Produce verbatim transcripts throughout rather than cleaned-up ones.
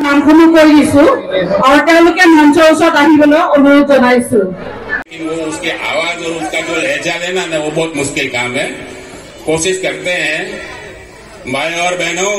নামসমূহ কৈ দিছো আৰু তেওঁলোকে মঞ্চৰ ওচৰত আহিবলৈ অনুৰোধ জনাইছো। वो उसकी आवाज और उसका जो लहजा लेना ना वो बहुत मुश्किल काम है। कोशिश करते हैं भाई और बहनों।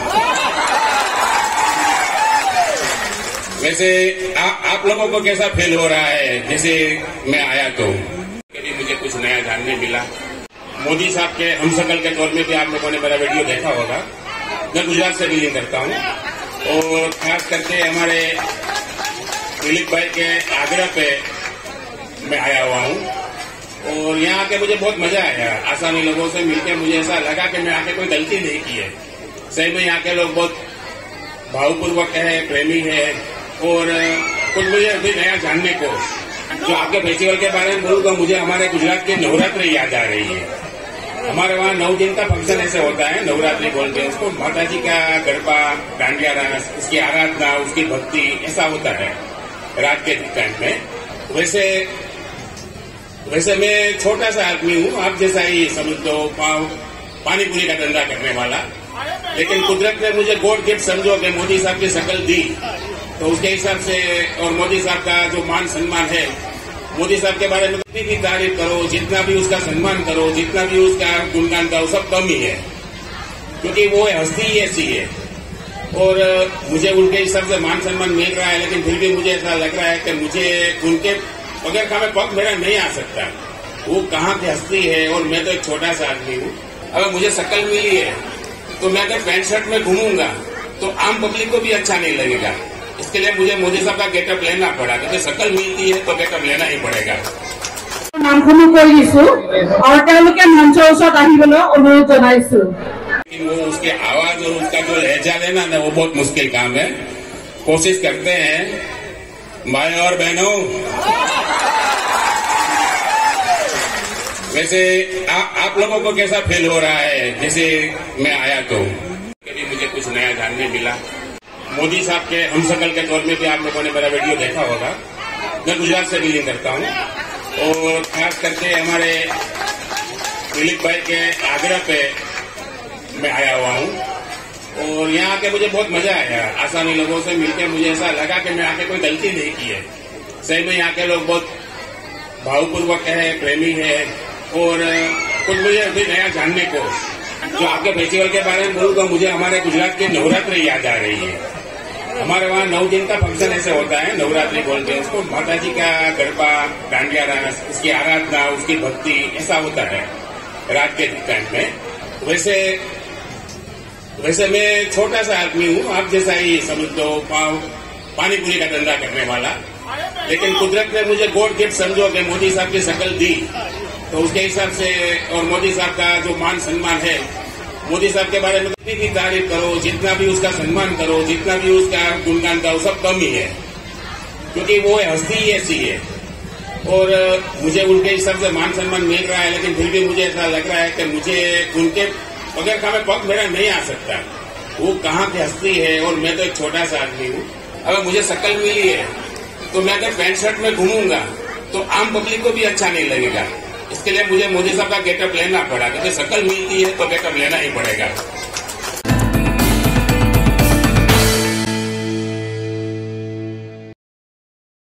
वैसे आ, आप लोगों को कैसा फील हो रहा है जैसे मैं आया तो कभी मुझे कुछ नया जानने मिला। मोदी साहब के हमशक्ल के तौर में भी आप लोगों ने मेरा वीडियो देखा होगा। मैं गुजरात से बिलोंग करता हूँ और खास करके हमारे दिलीप भाई के आग्रह पे मैं आया हुआ हूँ और यहाँ आके मुझे बहुत मजा आया। आसामी लोगों से मिलकर मुझे ऐसा लगा कि मैं आके कोई गलती नहीं की है। सही में यहाँ के लोग बहुत भावपूर्वक है, प्रेमी है और कुछ मुझे अभी नया जानने को। जो आपके फेस्टिवल के बारे में बोलूँ तो मुझे हमारे गुजरात की नवरात्रि याद आ रही है। हमारे वहाँ नौ दिन का फंक्शन ऐसे होता है, नवरात्रि बोलते हैं उसको। माता जी का गरबा, डांडिया डांस, उसकी आराधना, उसकी भक्ति ऐसा होता है रात के टाइम में। वैसे वैसे मैं छोटा सा आदमी हूँ, आप जैसा ही समझ दो, पानी पूरी का धंधा करने वाला। लेकिन कुदरत ने मुझे गॉड गिफ्ट समझो कि मोदी साहब की शक्ल दी तो उसके हिसाब से और मोदी साहब का जो मान सम्मान है, मोदी साहब के बारे में जितनी भी तारीफ करो, जितना भी उसका सम्मान करो, जितना भी उसका गुणगान करो, सब कम ही है। क्योंकि वो हस्ती ही ऐसी है और मुझे उनके हिसाब से मान सम्मान मिल रहा है। लेकिन फिर भी मुझे ऐसा लग रहा है कि मुझे उनके बगैर का में पग मेरा नहीं आ सकता। वो कहाँ की हस्ती है और मैं तो एक छोटा सा आदमी हूँ। अगर मुझे शक्ल मिली है तो मैं अगर पैंट शर्ट में घूमूंगा तो आम पब्लिक को भी अच्छा नहीं लगेगा। इसके लिए मुझे मोदी साहब का गेटअप लेना पड़ा क्योंकि शक्ल मिलती है तो गेटअप लेना ही पड़ेगा। नामসমূह কৈ দিছো আৰু তেওঁলোকে মঞ্চৰ ওচৰত আহিবলৈ অনুৰোধ জনাইছো। वो उसकी आवाज और उसका जो लहजा लेना ना वो बहुत मुश्किल काम है। कोशिश करते हैं भाई और बहनों। वैसे आ, आप लोगों को कैसा फील हो रहा है जैसे मैं आया तो कभी मुझे कुछ नया जानने मिला। मोदी साहब के हमशक्ल के तौर में भी आप लोगों ने मेरा वीडियो देखा होगा। मैं गुजरात से बिलोंग करता हूँ और खास करके हमारे दिलीप भाई के आग्रह पे मैं आया हुआ हूँ और यहाँ आके मुझे बहुत मजा आया। आसामी लोगों से मिलकर मुझे ऐसा लगा कि मैं आके कोई गलती नहीं की है। सही में यहाँ के लोग बहुत भावपूर्वक है, प्रेमी है और कुछ मुझे अभी नया जानने को। जो आपके फेस्टिवल के बारे में बोलूँ तो मुझे हमारे गुजरात की नवरात्रि याद आ रही है। हमारे वहाँ नौ दिन का फंक्शन ऐसे होता है, नवरात्रि बोलते हैं उसको। माता जी का गरबा, डांडिया डांस, उसकी आराधना, उसकी भक्ति ऐसा होता है रात के टाइम में। वैसे वैसे मैं छोटा सा आदमी हूँ, आप जैसा ही समझ दो, पानी पूरी का धंधा करने वाला। लेकिन कुदरत ने मुझे गॉड गिफ्ट समझो कि मोदी साहब की शक्ल दी तो उसके हिसाब से और मोदी साहब का जो मान सम्मान है, मोदी साहब के बारे में जितनी भी तारीफ करो, जितना भी उसका सम्मान करो, जितना भी उसका गुणगान करो, सब कम ही है। क्योंकि वो हस्ती ही ऐसी है और मुझे उनके हिसाब से मान सम्मान मिल रहा है। लेकिन फिर भी मुझे ऐसा लग रहा है कि मुझे उनके बगैर का में पग मेरा नहीं आ सकता। वो कहाँ की हस्ती है और मैं तो एक छोटा सा आदमी हूँ। अगर मुझे शक्ल मिली है तो मैं अगर पैंट शर्ट में घूमूंगा तो आम पब्लिक को भी अच्छा नहीं लगेगा। इसके लिए मुझे मोदी साहब का गेटअप लेना पड़ा क्योंकि शक्ल मिलती है तो गेटअप लेना ही पड़ेगा।